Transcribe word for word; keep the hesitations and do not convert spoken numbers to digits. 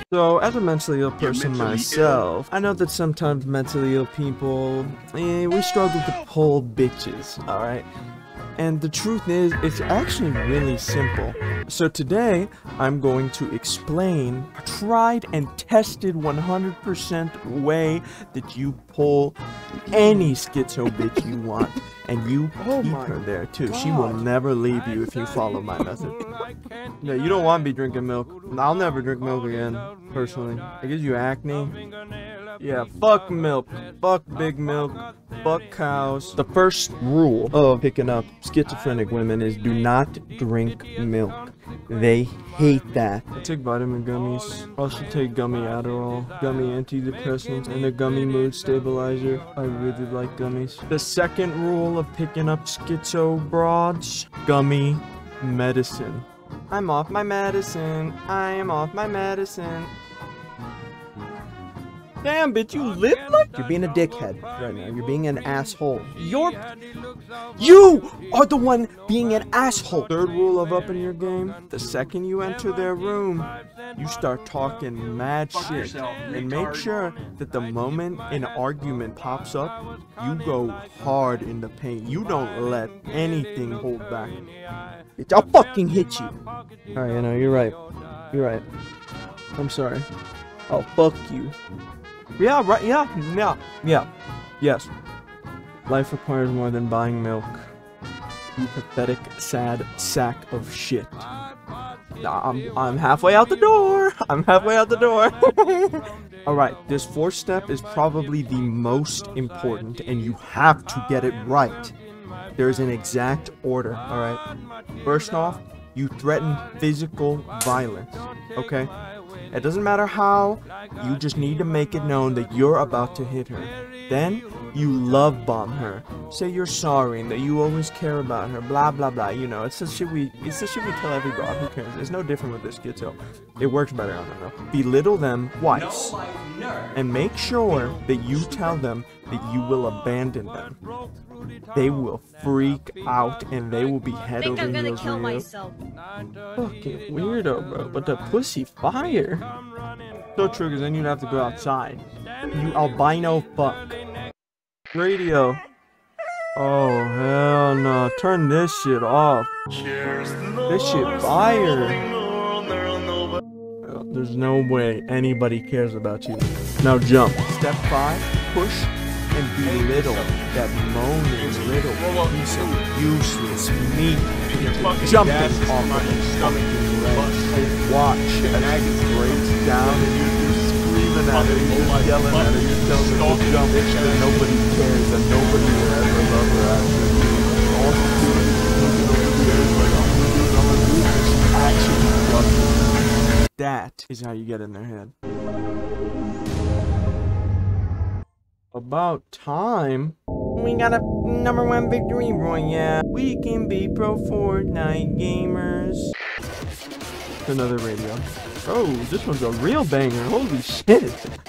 So, as a mentally ill person myself, I know that sometimes mentally ill people, eh, we struggle to pull bitches, alright? And the truth is, it's actually really simple. So today, I'm going to explain a tried and tested one hundred percent way that you pull any schizo bitch you want. And you oh keep her there too. God. She will never leave you if you follow my method. Yeah, you don't want to be drinking milk. I'll never drink milk again, personally. It gives you acne. Yeah, fuck milk. Fuck big milk. Fuck cows. The first rule of picking up schizophrenic women is do not drink milk. They hate that. I take vitamin gummies. I also take gummy Adderall, gummy antidepressants, and a gummy mood stabilizer. I really like gummies. The second rule of picking up schizo broads, gummy medicine. I'm off my medicine. I am off my medicine. Damn, bitch, you live like you're being a dickhead right now. You're being an asshole. You're You are the one being an asshole. Third rule of upping your game, the second you enter their room, you start talking mad shit. And make sure that the moment an argument pops up, you go hard in the paint. You don't let anything hold back. Bitch, I'll fucking hit you. Alright, you know, you're right. You're right. I'm sorry. I'll fuck you. Yeah, right, yeah, yeah, yeah, yes. Life requires more than buying milk. You pathetic, sad sack of shit. I'm, I'm halfway out the door! I'm halfway out the door! Alright, this fourth step is probably the most important, and you have to get it right. There's an exact order, alright? First off, you threaten physical violence, okay? It doesn't matter how, you just need to make it known that you're about to hit her. Then, you love bomb her. Say you're sorry and that you always care about her, blah blah blah, you know, it's the shit we, it's the shit we tell every broad, who cares? It's no different with this schizo. It works better, I don't know. Belittle them twice, and make sure that you tell them that you will abandon them. They will freak out and they will be head over heels. I think I'm gonna kill myself. Fucking weirdo, bro. But the pussy fire. So true, because then you'd have to go outside. You albino fuck. Radio. Oh hell no! Turn this shit off. This shit fire. There's no way anybody cares about you. Now jump. Step five. Push. And belittle that moaning little piece of useless meat jumping off of his stomach and watch as it breaks down and you're just screaming at her, you're just yelling at her, you're telling her to jump and nobody cares and nobody will ever love her after you. All she's doing is looking over the air like, I'm gonna do it, I'm gonna do it, and she actually loves you. That is how you get in their head. About time. We got a number one victory royale. We can be pro Fortnite gamers. Another radio. Oh, this one's a real banger. Holy shit.